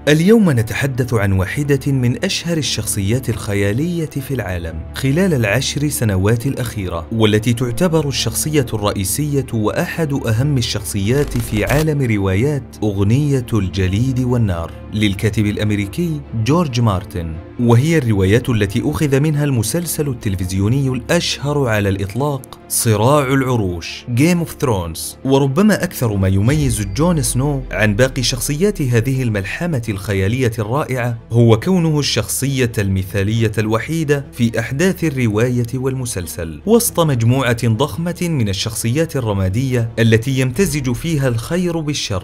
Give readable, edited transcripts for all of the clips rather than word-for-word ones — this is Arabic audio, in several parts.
اليوم نتحدث عن واحدة من أشهر الشخصيات الخيالية في العالم خلال العشر سنوات الأخيرة، والتي تعتبر الشخصية الرئيسية وأحد أهم الشخصيات في عالم روايات أغنية الجليد والنار للكاتب الأمريكي جورج مارتن، وهي الروايات التي أخذ منها المسلسل التلفزيوني الأشهر على الإطلاق صراع العروش Game of Thrones. وربما أكثر ما يميز جون سنو عن باقي شخصيات هذه الملحمة الخيالية الرائعة هو كونه الشخصية المثالية الوحيدة في أحداث الرواية والمسلسل، وسط مجموعة ضخمة من الشخصيات الرمادية التي يمتزج فيها الخير بالشر.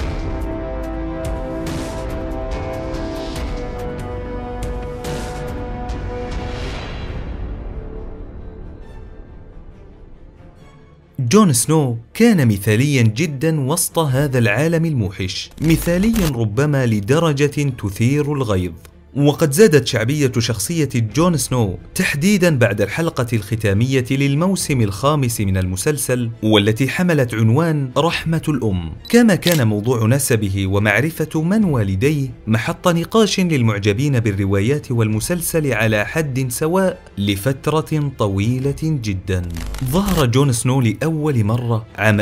جون سنو كان مثاليا جدا وسط هذا العالم الموحش، مثاليا ربما لدرجة تثير الغيظ. وقد زادت شعبية شخصية جون سنو تحديدا بعد الحلقة الختامية للموسم الخامس من المسلسل، والتي حملت عنوان رحمة الأم، كما كان موضوع نسبه ومعرفة من والديه محط نقاش للمعجبين بالروايات والمسلسل على حد سواء لفترة طويلة جدا. ظهر جون سنو لأول مرة عام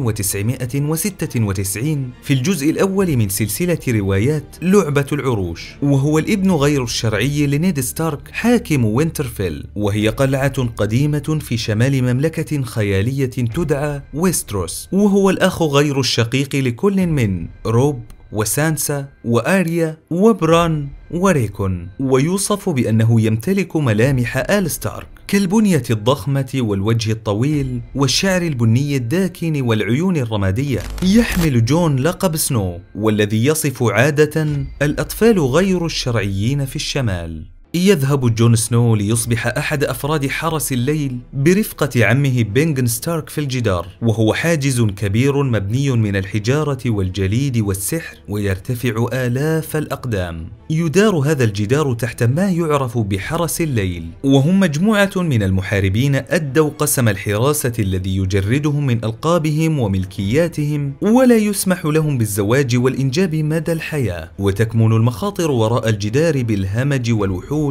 1996 في الجزء الأول من سلسلة روايات لعبة العروش، وهو الابن غير الشرعي لنيد ستارك حاكم وينترفيل، وهي قلعة قديمة في شمال مملكة خيالية تدعى ويستروس، وهو الأخ غير الشقيق لكل من روب وسانسا وآريا وبران وريكون، ويوصف بأنه يمتلك ملامح آل ستارك كالبنية الضخمة والوجه الطويل والشعر البني الداكن والعيون الرمادية. يحمل جون لقب سنو، والذي يصف عادة الأطفال غير الشرعيين في الشمال. يذهب جون سنو ليصبح أحد أفراد حرس الليل برفقة عمه بينغن ستارك في الجدار، وهو حاجز كبير مبني من الحجارة والجليد والسحر ويرتفع آلاف الأقدام. يدار هذا الجدار تحت ما يعرف بحرس الليل، وهم مجموعة من المحاربين أدوا قسم الحراسة الذي يجردهم من ألقابهم وملكياتهم، ولا يسمح لهم بالزواج والإنجاب مدى الحياة، وتكمن المخاطر وراء الجدار بالهمج والوحوش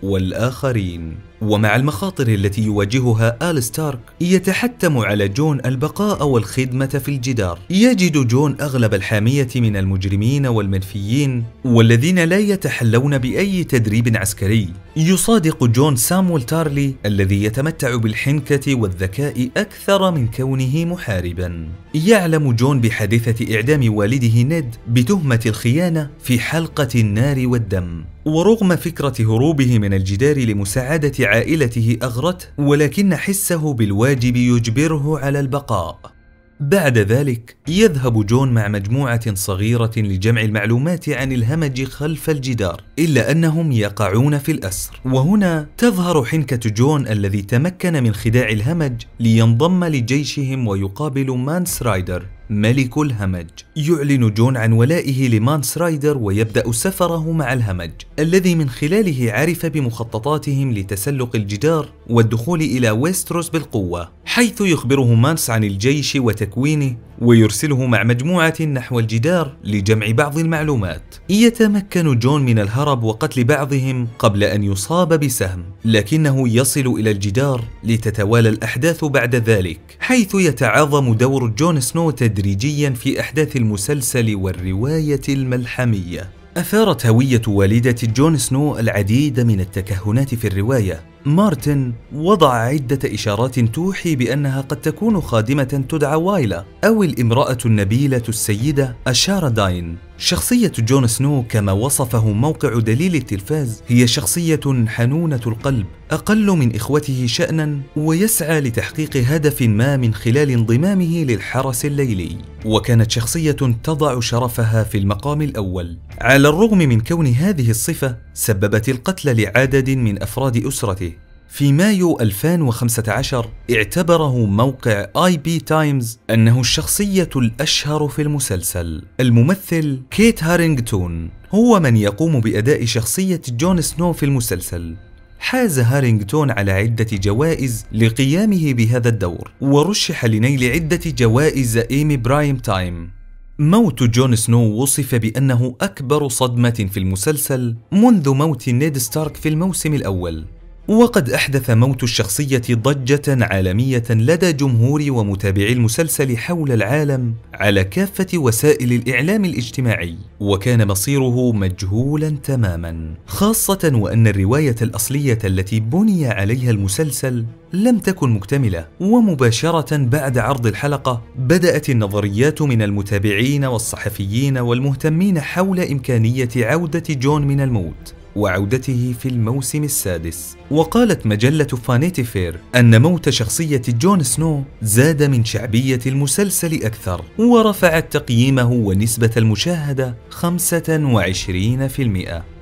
والآخرين. ومع المخاطر التي يواجهها آل ستارك يتحتم على جون البقاء والخدمة في الجدار. يجد جون أغلب الحامية من المجرمين والمنفيين والذين لا يتحلون بأي تدريب عسكري. يصادق جون سامويل تارلي الذي يتمتع بالحنكة والذكاء أكثر من كونه محاربا. يعلم جون بحادثة إعدام والده نيد بتهمة الخيانة في حلقة النار والدم، ورغم فكرة هروبه من الجدار لمساعدة عائلته أغرته، ولكن حسه بالواجب يجبره على البقاء. بعد ذلك يذهب جون مع مجموعة صغيرة لجمع المعلومات عن الهمج خلف الجدار، إلا أنهم يقعون في الأسر. وهنا تظهر حنكة جون الذي تمكن من خداع الهمج لينضم لجيشهم ويقابل مانس رايدر ملك الهمج. يعلن جون عن ولائه لمانس رايدر ويبدأ سفره مع الهمج، الذي من خلاله عرف بمخططاتهم لتسلق الجدار والدخول إلى ويستروس بالقوة، حيث يخبره مانس عن الجيش وتكوينه ويرسله مع مجموعة نحو الجدار لجمع بعض المعلومات. يتمكن جون من الهرب وقتل بعضهم قبل أن يصاب بسهم، لكنه يصل إلى الجدار لتتوالى الأحداث بعد ذلك، حيث يتعاظم دور جون سنو تدريجيا في أحداث المسلسل والرواية الملحمية. أثارت هوية والدة جون سنو العديد من التكهنات في الرواية. مارتن وضع عدة إشارات توحي بأنها قد تكون خادمة تدعى وايلا، أو الامرأة النبيلة السيدة أشارا داين. شخصية جون سنو كما وصفه موقع دليل التلفاز هي شخصية حنونة القلب، أقل من إخوته شأنا، ويسعى لتحقيق هدف ما من خلال انضمامه للحرس الليلي. وكانت شخصية تضع شرفها في المقام الأول. على الرغم من كون هذه الصفة سببت القتل لعدد من أفراد أسرته. في مايو 2015 اعتبره موقع IP تايمز أنه الشخصية الأشهر في المسلسل. الممثل كيت هارينغتون هو من يقوم بأداء شخصية جون سنو في المسلسل. حاز هارينغتون على عدة جوائز لقيامه بهذا الدور، ورشح لنيل عدة جوائز إيمي برايم تايم. موت جون سنو وصف بأنه أكبر صدمة في المسلسل منذ موت نيد ستارك في الموسم الأول، وقد أحدث موت الشخصية ضجة عالمية لدى جمهور ومتابعي المسلسل حول العالم على كافة وسائل الإعلام الاجتماعي، وكان مصيره مجهولا تماما، خاصة وأن الرواية الأصلية التي بني عليها المسلسل لم تكن مكتملة. ومباشرة بعد عرض الحلقة بدأت النظريات من المتابعين والصحفيين والمهتمين حول إمكانية عودة جون من الموت وعودته في الموسم السادس. وقالت مجلة فانيتي فير أن موت شخصية جون سنو زاد من شعبية المسلسل أكثر، ورفعت تقييمه ونسبة المشاهدة 25%.